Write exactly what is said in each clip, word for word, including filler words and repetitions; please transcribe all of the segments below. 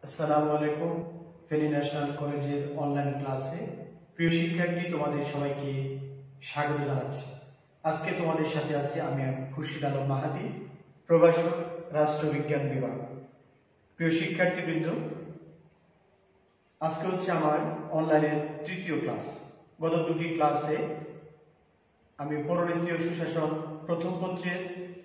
আসসালামু আলাইকুম। ফেনী ন্যাশনাল কলেজের অনলাইন ক্লাসে প্রিয় শিক্ষার্থী, তোমাদের সবাইকে স্বাগত জানাচ্ছি। আজকে তোমাদের সাথে আছি আমি খুরশিদ আলম মাহাদি, প্রভাষক, রাষ্ট্রবিজ্ঞান বিভাগ। প্রিয় শিক্ষার্থীবৃন্দ, আজকে হচ্ছে আমার অনলাইনের তৃতীয় ক্লাস। গত দুটি ক্লাসে আমি পৌরনীতি ও সুশাসন প্রথম পত্রের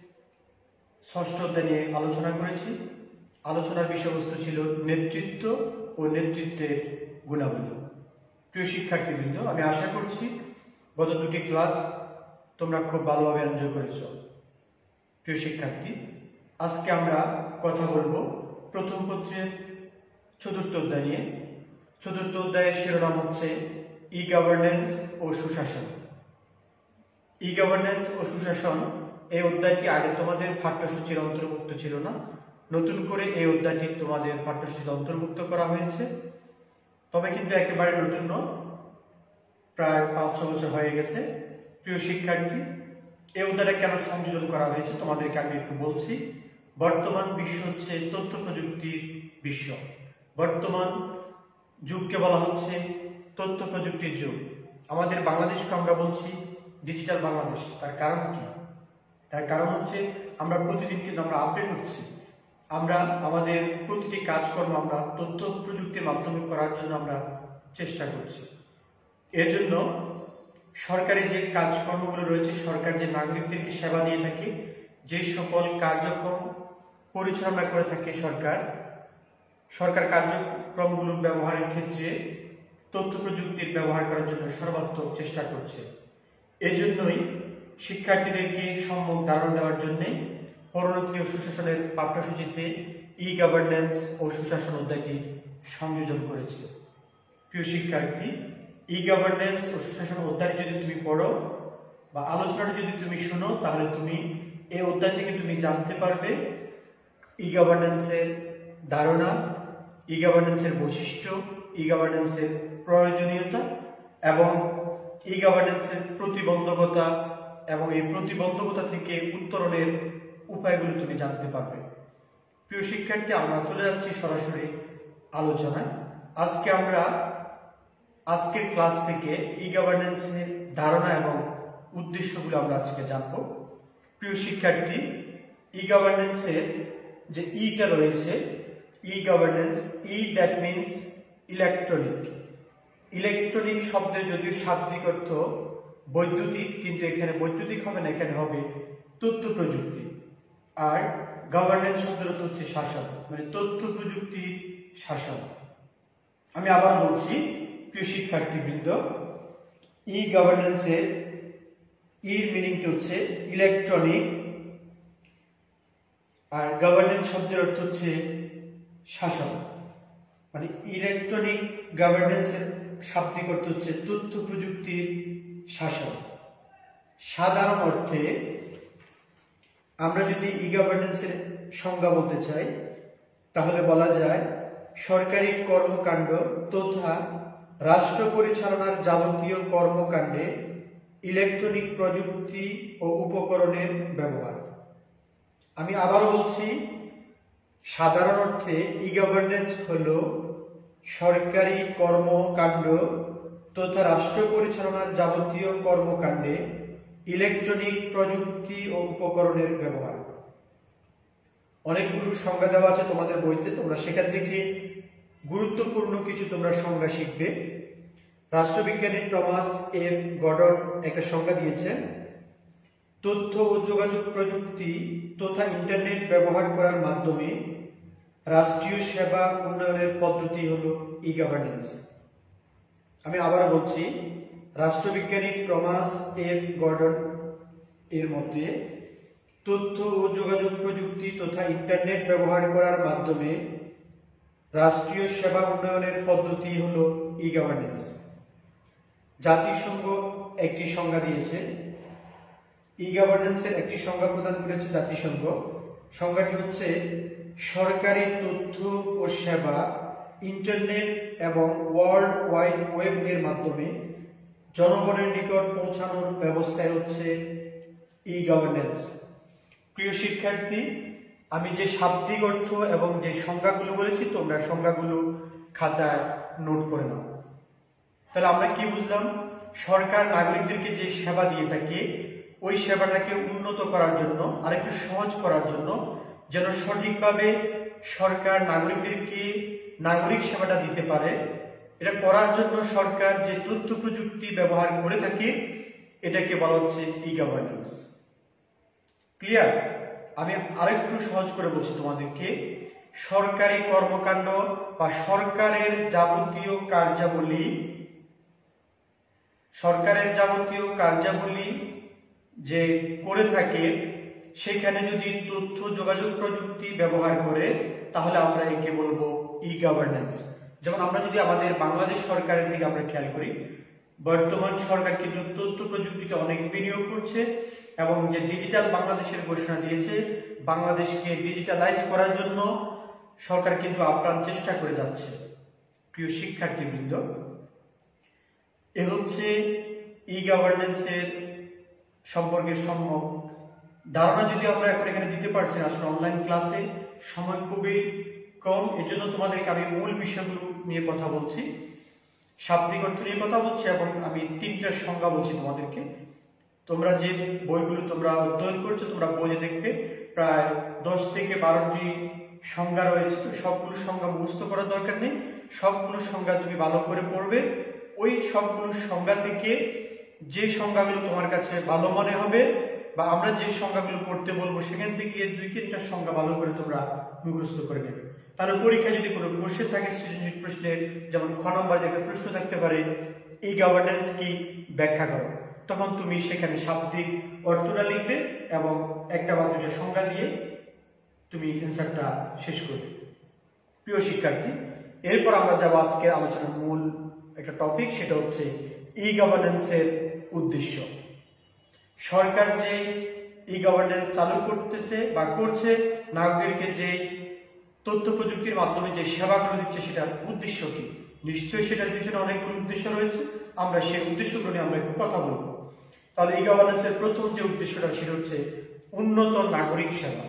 ষষ্ঠ অধ্যায় নিয়ে আলোচনা করেছি। আলোচনার বিষয়বস্তু ছিল নেতৃত্ব ও নেতৃত্বের গুণাবলী। প্রিয় শিক্ষার্থীবৃন্দ, আমি আশা করছি গত দুটি ক্লাস তোমরা খুব ভালোভাবে এনজয় করেছ। প্রিয় শিক্ষার্থী, আজকে আমরা কথা বলবো প্রথম পত্রের চতুর্থ অধ্যায় নিয়ে। চতুর্থ অধ্যায়ের শিরোনাম হচ্ছে ই গভর্নেন্স ও সুশাসন। ই গভর্নেন্স ও সুশাসন এই অধ্যায়টি আগে তোমাদের পাঠ্যসূচির অন্তর্ভুক্ত ছিল না। নতুন করে এই অধ্যায়টি তোমাদের পাঠ্যসূচিতে অন্তর্ভুক্ত করা হয়েছে, তবে কিন্তু একেবারে নতুন নয়, প্রায় পাঁচ ছ বছর হয়ে গেছে। প্রিয় শিক্ষার্থী, এই অধ্যায়টা কেন সংযোজন করা হয়েছে তোমাদেরকে আমি একটু বলছি। বর্তমান বিশ্ব হচ্ছে তথ্য প্রযুক্তির বিশ্ব। বর্তমান যুগকে বলা হচ্ছে তথ্য প্রযুক্তির যুগ। আমাদের বাংলাদেশকে আমরা বলছি ডিজিটাল বাংলাদেশ। তার কারণ কি? তার কারণ হচ্ছে আমরা প্রতিদিন কিন্তু আমরা আপডেট হচ্ছি। আমরা আমাদের প্রতিটি কাজকর্ম আমরা তথ্য প্রযুক্তির মাধ্যমে করার জন্য আমরা চেষ্টা করছি। এর জন্য সরকারি যে কাজকর্মগুলো রয়েছে, সরকার যে নাগরিকদেরকে সেবা দিয়ে থাকে, যে সকল কার্যক্রম পরিচালনা করে থাকে সরকার, সরকার কার্যক্রমগুলো ব্যবহারের ক্ষেত্রে তথ্য প্রযুক্তির ব্যবহার করার জন্য সর্বাত্মক চেষ্টা করছে। এই জন্যই শিক্ষার্থীদেরকে সম্যক ধারণা দেওয়ার জন্য পৌরনীতি ও সুশাসনের পাঠ্যসূচিতে ই গভর্নেন্স ও সুশাসন অধ্যায়টি সংযোজন করেছে। প্রিয় শিক্ষার্থী, ই গভর্নেন্স ও সুশাসন অধ্যায় যদি তুমি পড়ো বা আলোচনাটা যদি তুমি শোনো, তাহলে তুমি এই অধ্যায় থেকে তুমি জানতে পারবে ই গভর্নেন্সের ধারণা, ই গভর্নেন্সের বৈশিষ্ট্য, ই গভর্নেন্সের প্রয়োজনীয়তা এবং ই গভর্নেন্সের প্রতিবন্ধকতা এবং এই প্রতিবন্ধকতা থেকে উত্তরণের উপায়গুলো তুমি জানতে পারবে। প্রিয় শিক্ষার্থী, আমরা চলে যাচ্ছি সরাসরি আলোচনায়। আজকে আমরা আজকের ক্লাস থেকে ই গভর্নেন্সের ধারণা এবং উদ্দেশ্যগুলো আমরা আজকে জানব। প্রিয় শিক্ষার্থী, ই গভর্নেন্সের যে ইটা রয়েছে, e governance, e that means electronic. Electronic শব্দের যদিও শাব্দিক অর্থ বৈদ্যুতিক, কিন্তু এখানে বৈদ্যুতিক হবে না, এখানে হবে তথ্য প্রযুক্তি। আর গভর্নেন্স শব্দের অর্থ হচ্ছে শাসন, মানে তথ্য প্রযুক্তি শাসন। আমি আবার বলছি প্রিয় শিক্ষার্থীবৃন্দ, ই গভর্নেন্সের ইর মিনিংটি হচ্ছে ইলেকট্রনিক, আর গভর্নেন্স শব্দের অর্থ হচ্ছে শাসন। মানে ইলেকট্রনিক গভর্নেন্সের শাব্দিক অর্থ হচ্ছে তথ্য প্রযুক্তির শাসন। সাধারণ অর্থে আমরা যদি ই গভর্নেন্সের সংজ্ঞা বলতে চাই, তাহলে বলা যায় সরকারি কর্মকাণ্ড তথা রাষ্ট্র পরিচালনার যাবতীয় কর্মকাণ্ডে ইলেকট্রনিক প্রযুক্তি ও উপকরণের ব্যবহার। আমি আবার বলছি, সাধারণ অর্থে ই গভর্নেন্স হলো সরকারি কর্মকাণ্ড তথা রাষ্ট্র পরিচালনার যাবতীয় কর্মকাণ্ডে ইলেকট্রনিক প্রযুক্তি ও উপকরণের ব্যবহার। অনেকগুলো সংজ্ঞা দেওয়া আছে তোমাদের বইতে, তোমরা সেখান থেকে গুরুত্বপূর্ণ কিছু তোমরা সংজ্ঞা শিখবে। রাষ্ট্রবিজ্ঞানী টমাস এফ গডন একটা সংজ্ঞা দিয়েছেন, তথ্য ও যোগাযোগ প্রযুক্তি তথা ইন্টারনেট ব্যবহার করার মাধ্যমে রাষ্ট্রীয় সেবা উন্নয়নের পদ্ধতি হলো ই গভর্নেন্স। আমি আবার বলছি, রাষ্ট্রবিজ্ঞানী টমাস এফ গডন এর মধ্যে তথ্য ও যোগাযোগ প্রযুক্তি তথা ইন্টারনেট ব্যবহার করার মাধ্যমে রাষ্ট্রীয় সেবা উন্নয়নের পদ্ধতি হলো ই গভর্নেন্স। জাতিসংঘ একটি সংজ্ঞা দিয়েছে, ই গভর্নেন্সের একটি সংজ্ঞা প্রদান করেছে জাতিসংঘ। সংজ্ঞাটি হচ্ছে সরকারি তথ্য ও সেবা ইন্টারনেট এবং ওয়ার্ল্ড ওয়াইড ওয়েব এর মাধ্যমে জনগণের নিকট পৌঁছানোর ব্যবস্থায় হচ্ছে ই গভর্নেন্স। প্রিয় শিক্ষার্থী, আমি যে শাব্দিক অর্থ এবং যে সংজ্ঞাগুলো বলেছি তোমরা সংজ্ঞাগুলো খাতায় নোট করে নাও। তাহলে আমরা কি বুঝলাম? সরকার নাগরিকদেরকে যে সেবা দিয়ে থাকে ওই সেবাটাকে উন্নত করার জন্য, আরেকটু সহজ করার জন্য, যেন সঠিকভাবে সরকার নাগরিকদেরকে নাগরিক সেবাটা দিতে পারে, এটা করার জন্য সরকার যে তথ্য প্রযুক্তি ব্যবহার করে থাকে এটাকে বলা হচ্ছে ই গভর্নেন্স। ক্লিয়ার? আমি আরেকটু সহজ করে বলছি তোমাদেরকে। সরকারি কর্মকাণ্ড বা সরকারের যাবতীয় কার্যাবলী সরকারের যাবতীয় কার্যাবলী যে করে থাকে সেখানে যদি তথ্য যোগাযোগ প্রযুক্তি ব্যবহার করে তাহলে আমরা একে বলবো ই গভর্নেন্স। যেমন আমরা যদি আমাদের বাংলাদেশ সরকারের দিকে আমরা খেয়াল করি, বর্তমান সরকার কিন্তু তথ্য প্রযুক্তিতে অনেক বিনিয়োগ করছে এবং যে ডিজিটাল বাংলাদেশের ঘোষণা দিয়েছে, বাংলাদেশকে ডিজিটালাইজ করার জন্য সরকার কিন্তু আপ্রাণ চেষ্টা করে যাচ্ছে। প্রিয় শিক্ষার্থীবৃন্দ, এ হচ্ছে ই গভর্নেন্সের সম্পর্কে সম্যক ধারণা। যদি আমরা এখন এখানে দিতে পারছি না, আসলে অনলাইন ক্লাসে সময় খুবই কম, এজন্য তোমাদেরকে আমি মূল বিষয়গুলো নিয়ে কথা বলছি, শাব্দিক অর্থ নিয়ে কথা বলছি এবং আমি তিনটা সংজ্ঞা বলছি তোমাদেরকে। তোমরা যে বইগুলো তোমরা অধ্যয়ন করছো তোমরা বইয়ে দেখবে প্রায় দশ থেকে বারোটি সংজ্ঞা রয়েছে। তো সবগুলো সংজ্ঞা মুখস্থ করার দরকার নেই, সবগুলো সংজ্ঞা তুমি ভালো করে পড়বে। ওই সবগুলো সংজ্ঞা থেকে যে সংজ্ঞাগুলো তোমার কাছে ভালো মনে হবে বা আমরা যে সংজ্ঞাগুলো পড়তে বলবো সেখান থেকে দুই তিনটা সংজ্ঞা ভালো করে তোমরা মুখস্থ করে নেবে। তাহলে পরীক্ষায় যদি কোনো কোশ্চেন থাকে সৃজনশীল প্রশ্নের, যেমন খ নম্বর যে একটা প্রশ্ন থাকতে পারে ই গভর্নেন্স কি ব্যাখ্যা করো, তখন তুমি সেখানে শাব্দিক অর্থটা লিখবে এবং একটা বা দুটো সংজ্ঞা দিয়ে তুমি অ্যান্সারটা শেষ করবে। প্রিয় শিক্ষার্থী, এরপর আমরা যাবো আজকে আলোচনার মূল একটা টপিক, সেটা হচ্ছে ই গভর্নেন্সের উদ্দেশ্য। সরকার যে ই গভর্নেন্স চালু করতেছে বা করছে, নাগরিকদেরকে যে তথ্য প্রযুক্তির মাধ্যমে যে সেবাগুলো দিচ্ছে সেটার উদ্দেশ্য কি? নিশ্চয়ই সেটার পিছনে অনেকগুলো উদ্দেশ্য রয়েছে, আমরা সেই উদ্দেশ্যগুলো নিয়ে আমরা একটু কথা বলবো। তাহলে ই গভর্নেন্সের প্রথম যে উদ্দেশ্যটা সেটা হচ্ছে উন্নত নাগরিক সেবা।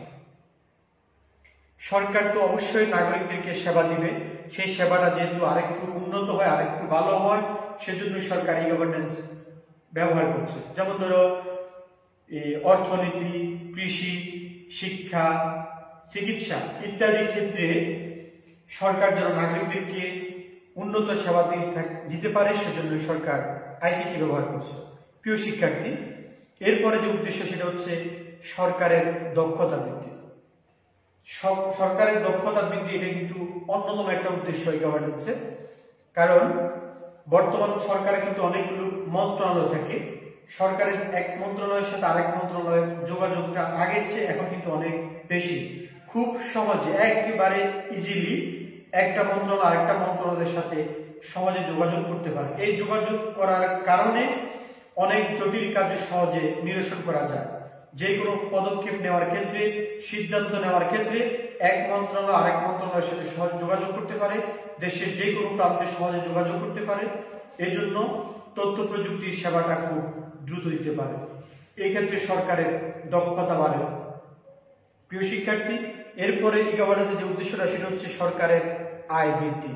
সরকার তো অবশ্যই নাগরিকদেরকে সেবা দিবে, সেই সেবাটা যেহেতু আরেকটু উন্নত হয়, আরেকটু ভালো হয়, সেজন্য সরকার ই গভর্নেন্স ব্যবহার করছে। যেমন ধরো অর্থনীতি, কৃষি, শিক্ষা, চিকিৎসা ইত্যাদি ক্ষেত্রে সরকার যেন নাগরিকদেরকে উন্নত সেবা দিতে পারে সেজন্য সরকার আইসিটি ব্যবহার করছে। প্রিয় শিক্ষার্থী, এরপরে যে উদ্দেশ্য সেটা হচ্ছে সরকারের দক্ষতা বৃদ্ধি। সরকারের দক্ষতা বৃদ্ধি এটা কিন্তু অন্যতম একটা উদ্দেশ্য এই গভর্নেন্সের। কারণ বর্তমান সরকারে কিন্তু অনেকগুলো মন্ত্রণালয় থাকে, সরকারের এক মন্ত্রণালয়ের সাথে আরেক মন্ত্রণালয়ের যোগাযোগটা আগের চেয়ে এখন কিন্তু অনেক বেশি। খুব সহজে একেবারে ইজিলি একটা মন্ত্রণালয় আরেকটা মন্ত্রণালয়ের সাথে সহজে যোগাযোগ করতে পারে। এই যোগাযোগ করার কারণে অনেক জটিল কাজ সহজে নিরসন করা যায়। যে কোনো পদক্ষেপ নেওয়ার ক্ষেত্রে, সিদ্ধান্ত নেওয়ার ক্ষেত্রে এক মন্ত্রণালয় আরেক মন্ত্রণালয়ের সাথে সহজে যোগাযোগ করতে পারে, দেশের যে কোনো প্রান্তে সহজে যোগাযোগ করতে পারে। এজন্য তথ্য প্রযুক্তির সেবাটা খুব দ্রুত দিতে পারে। এই ক্ষেত্রে সরকারের দক্ষতা বাড়ে। প্রিয় শিক্ষার্থী, এরপরে ই গভর্নেন্সের যে উদ্দেশ্যটা সেটা হচ্ছে সরকারের আয় বৃদ্ধি।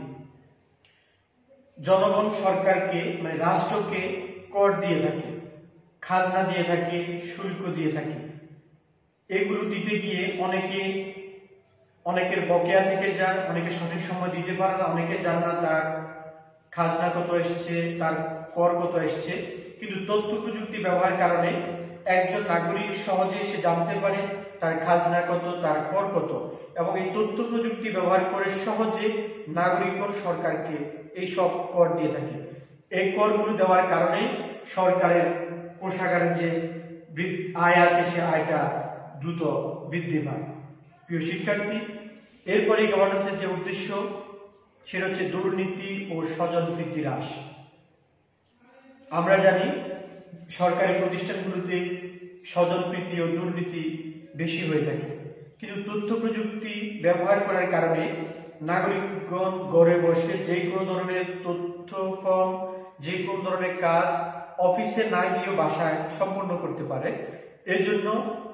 জনগণ সরকারকে মানে রাষ্ট্রকে কর দিয়ে থাকে, খাজনা দিয়ে থাকে, শুল্ক দিয়ে থাকে। এগুলো দিতে গিয়ে অনেকে অনেকের বকেয়া থেকে যায়, অনেকে সঠিক সময় দিতে পারে না, অনেকে জানে না তার খাজনা কত এসছে, তার কর কত এসছে। কিন্তু তথ্য প্রযুক্তি ব্যবহারের কারণে একজন নাগরিক সহজে সে জানতে পারে তার খাজনা কত, তার কর কত, এবং এই তথ্য প্রযুক্তি ব্যবহার করে সহজে নাগরিকগণ সরকারকে এই সব কর দিয়ে থাকে। এই করগুলো দেওয়ার কারণে সরকারের কোষাগারের যে আয় আছে সে আয়টা দ্রুত বৃদ্ধি পায়। প্রিয় শিক্ষার্থী, এরপরে গভর্নেন্সের যে উদ্দেশ্য সেটা হচ্ছে দুর্নীতি ও স্বজনপ্রীতি হ্রাস। আমরা জানি সরকারি প্রতিষ্ঠানগুলোতে স্বজনপ্রীতি ও দুর্নীতি বেশি হয়ে থাকে, কিন্তু তথ্য প্রযুক্তি ব্যবহার করার কারণে নাগরিকগণ ঘরে বসে যে কোনো ধরনের তথ্য ফর্ম, যে কোনো ধরনের কাজ অফিসে না গিয়েও বাসায় সম্পন্ন করতে পারে। এর জন্য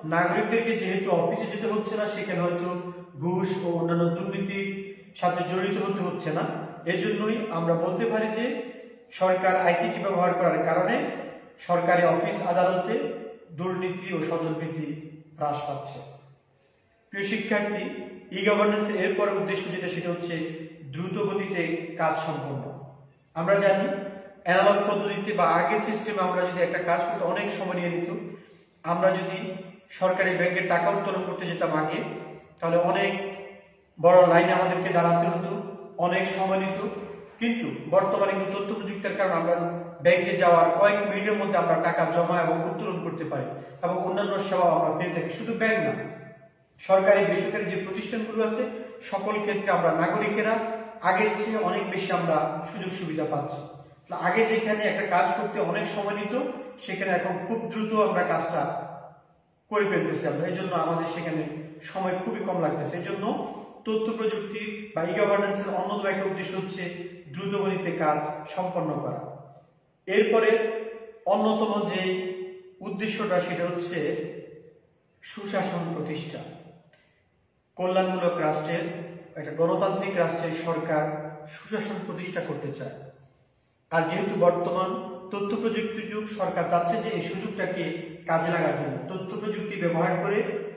নাগরিকদেরকে যেহেতু অফিসে যেতে হচ্ছে না, সেখানে হয়তো ঘুষ ও অন্যান্য দুর্নীতির সাথে জড়িত হতে হচ্ছে না। এর জন্যই আমরা বলতে পারি যে সরকার আইসিটি ব্যবহার করার কারণে সরকারি অফিস আদালতে দুর্নীতি ও স্বজনপ্রীতি হ্রাস পাচ্ছে। প্রিয় শিক্ষার্থী, ই গভর্নেন্স এর পরে উদ্দেশ্য যেটা সেটা হচ্ছে দ্রুত গতিতে কাজ সম্পন্ন। আমরা জানি অ্যানালগ পদ্ধতিতে বা আগের সিস্টেমে আমরা যদি একটা কাজ করতে অনেক সময় নিয়ে নিত। আমরা যদি সরকারি ব্যাংকের টাকা উত্তোলন করতে যেতাম আগে, তাহলে অনেক বড় লাইনে আমাদেরকে দাঁড়াতে হতো, অনেক সময় নিত। কিন্তু বর্তমানে কিন্তু তথ্য প্রযুক্তির কারণে আমরা ব্যাংকে যাওয়ার কয়েক মিনিটের মধ্যে আমরা টাকা জমা এবং উত্তোলন করতে পারি এবং অন্যান্য সেবা আমরা পেয়ে থাকি। শুধু ব্যাংক না, সরকারি বেসরকারি যে প্রতিষ্ঠানগুলো আছে সকল ক্ষেত্রে আমরা নাগরিকেরা আগের চেয়ে অনেক বেশি আমরা সুযোগ সুবিধা পাচ্ছি। আগে যেখানে একটা কাজ করতে অনেক সময় নিত, সেখানে এখন খুব দ্রুত আমরা কাজটা করে ফেলতেছি আমরা। এই জন্য আমাদের সেখানে সময় খুবই কম লাগতেছে। এই জন্য তথ্য প্রযুক্তি বা ই গভর্নেন্সের অন্যতম একটা উদ্দেশ্য হচ্ছে দ্রুত গতিতে কাজ সম্পন্ন করা। এরপরে অন্যতম যে উদ্দেশ্যটা সেটা হচ্ছে সুশাসন প্রতিষ্ঠা। কল্যাণমূলক রাষ্ট্রের, একটা গণতান্ত্রিক রাষ্ট্রের সরকার সুশাসন প্রতিষ্ঠা করতে চায়। আর যেহেতু বর্তমান তথ্য প্রযুক্তির যুগ, সরকার চাচ্ছে যে এই সুযোগটাকে কাজে লাগার জন্য তথ্য প্রযুক্তি ব্যবহার করে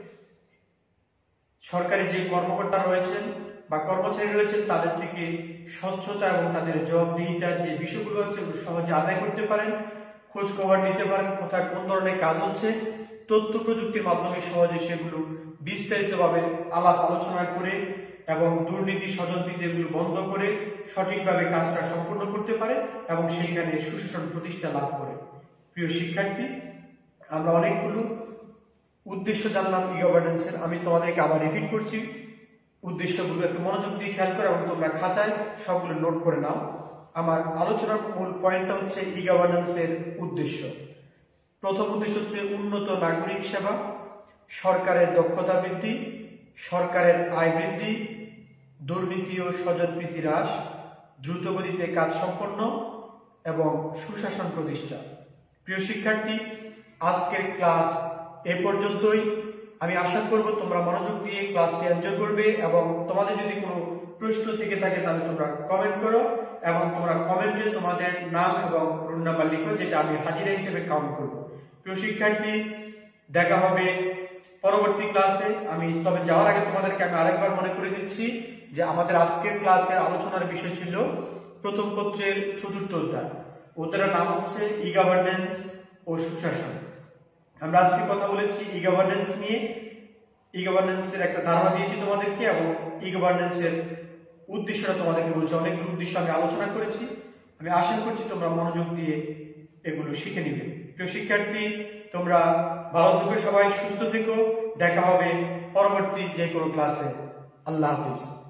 সরকারি যে কর্মকর্তা রয়েছেন বা কর্মচারী রয়েছেন তাদের থেকে স্বচ্ছতা এবং তাদের জবাবদিহিতার যে বিষয়গুলো আছে ওগুলো সহজে আদায় করতে পারেন, খোঁজ খবর নিতে পারেন কোথায় কোন ধরনের কাজ হচ্ছে। তথ্য প্রযুক্তির মাধ্যমে সহজে সেগুলো বিস্তারিতভাবে আলাপ আলোচনা করে এবং দুর্নীতি স্বজনপ্রীতি এগুলো বন্ধ করে সঠিকভাবে কাজটা সম্পূর্ণ করতে পারে এবং সেইখানে সুশাসন প্রতিষ্ঠা লাভ করে। প্রিয় শিক্ষার্থী, আমরা অনেকগুলো উদ্দেশ্য জানলাম ই গভর্নেন্সের। আমি তোমাদেরকে আবার রিপিট করছি উদ্দেশ্যগুলো, একটু মনোযোগ দিয়ে খেয়াল করে এবং তোমরা খাতায় সবগুলো নোট করে নাও। আমার আলোচনার মূল পয়েন্টটা হচ্ছে ই গভর্নেন্সের উদ্দেশ্য। প্রথম উদ্দেশ্য হচ্ছে উন্নত নাগরিক সেবা, সরকারের দক্ষতা বৃদ্ধি, সরকারের আয় বৃদ্ধি, দুর্নীতি ও স্বজনপ্রীতি হ্রাস, দ্রুতগতিতে কাজ সম্পন্ন এবং সুশাসন প্রতিষ্ঠা। প্রিয় শিক্ষার্থী, আজকের ক্লাস এ পর্যন্তই। আমি আশা করব তোমরা মনোযোগ দিয়ে ক্লাসটি এনজয় করবে এবং তোমাদের যদি কোনো প্রশ্ন থেকে থাকে তাহলে তোমরা কমেন্ট করো এবং তোমরা কমেন্টে তোমাদের নাম এবং রোল নাম্বার লিখো, যেটা আমি হাজিরা হিসেবে কাউন্ট করব। প্রিয় শিক্ষার্থী, দেখা হবে পরবর্তী ক্লাসে। আমি তবে যাওয়ার আগে তোমাদেরকে আমি আরেকবার মনে করে দিচ্ছি যে আমাদের আজকের ক্লাসের আলোচনার বিষয় ছিল প্রথম পত্রের চতুর্থ অধ্যায়। অধ্যায়ের নাম হচ্ছে ই গভর্নেন্স ও সুশাসন। আমরা আজকে কথা বলেছি ই গভর্নেন্স নিয়ে। ই গভর্নেন্সের একটা ধারণা দিয়েছি তোমাদেরকে এবং ই গভর্নেন্সের উদ্দেশ্যটা তোমাদেরকে বলছি। অনেকগুলো উদ্দেশ্য আমি আলোচনা করেছি। আমি আশা করছি তোমরা মনোযোগ দিয়ে এগুলো শিখে নিবে। প্রিয় শিক্ষার্থী, তোমরা ভালো থেকো, সবাই সুস্থ থেকো। দেখা হবে পরবর্তী যে কোনো ক্লাসে। আল্লাহ হাফিজ।